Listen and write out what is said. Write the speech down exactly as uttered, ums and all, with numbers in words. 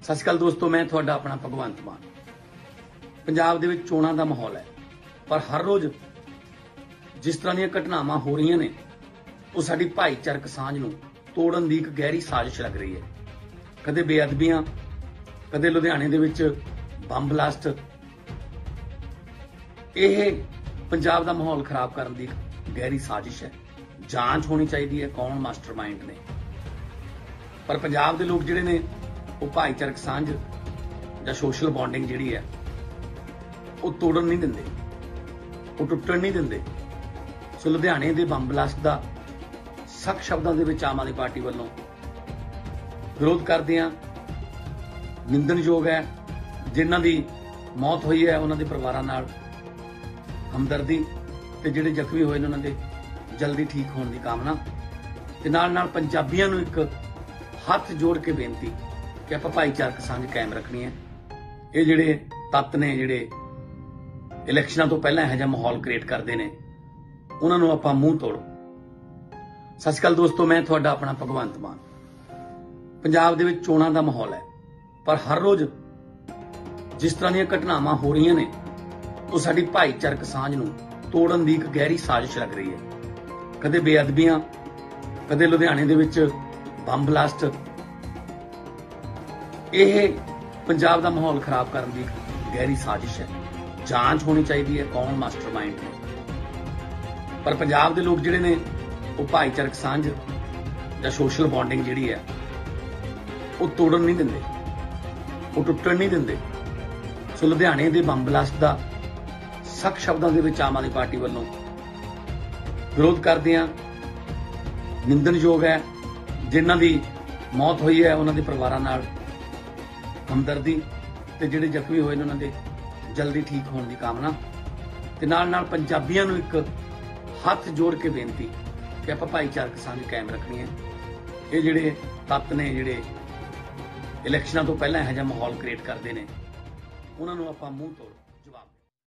सत श्री अकाल दोस्तों, मैं थोड़ा अपना भगवंत मान। पंजाब दे विच चोणां दा माहौल है, पर हर रोज जिस तरह दी घटनावां हो रही ने वो साडी भाईचारक सांझ नूं तोड़न दी एक गहरी साजिश लग रही है। कदे बेअदबियां, कदे लुधियाने दे विच बंब ब्लास्ट। यह पंजाब दा माहौल खराब करन दी गहरी साजिश है। जांच होनी चाहिए है कौन मास्टरमाइंड ने, पर पंजाब दे लोग जिहड़े ने वो भाईचारक सांझ या सोशल बॉन्डिंग जिहड़ी है वो तोड़न नहीं दिंदे, वो टुटन नहीं दिंदे। सो लुधियाने दे बंब ब्लास्ट दा सख्त शब्दों दे विच आम आदमी पार्टी वालों विरोध करदे आ। निंदनयोग है। जिन्हां दी मौत हुई है उन्हां दे परिवारां नाल हमदर्दी ते जिहड़े जख्मी होए ने उन्हां दे जल्दी ठीक होने की कामना ते नाल नाल पंजाबियां नूं एक हथ जोड़ के बेनती कि आपां भाईचारक सांझ कायम रखनी है। ये जिहड़े तत्त ने जिहड़े इलैक्शनां तो पहलां इहो जिहा माहौल क्रिएट करदे ने उन्हां नूं आपां मूंह तोड़ो। सत श्री अकाल दोस्तों, मैं तुहाडा अपना भगवंत मान। पंजाब दे विच चोणां दा माहौल है, पर हर रोज जिस तरह दी घटनावां हो रही ने वो साडी भाईचारक सांझ नूं तोड़न दी एक गहरी साजिश लग रही है। कदे बेअदबियां, कदे लुधियाने दे विच बंब ब्लास्ट। यह पंजाब दा माहौल खराब करन दी गहरी साजिश है। जांच होनी चाहिए है कौन मास्टरमाइंड ने, पर पंजाब दे लोग जिहड़े ने वो भाईचारक सांझ या सोशल बॉन्डिंग जिहड़ी है वो तोड़न नहीं दिंदे, वो टुटन नहीं दिंदे। सो लुधियाने दे बंब ब्लास्ट दा सख्त शब्दों दे विच आम आदमी पार्टी वालों विरोध करदे आ। निंदनयोग है। जिन्हां दी मौत हुई है उन्हां दे परिवारां नाल हमदर्दी ते जिहड़े जख्मी होए ने उन्हां दे जल्दी ठीक होने की कामना ते नाल नाल पंजाबियां नूं एक हथ जोड़ के बेनती कि आपां भाईचारक सांझ कायम रखनी है। ये जिहड़े तत्त ने जिहड़े इलैक्शनां तो पहलां इहो जिहा माहौल क्रिएट करदे ने उन्हां नूं आपां मूंह तोड़ो।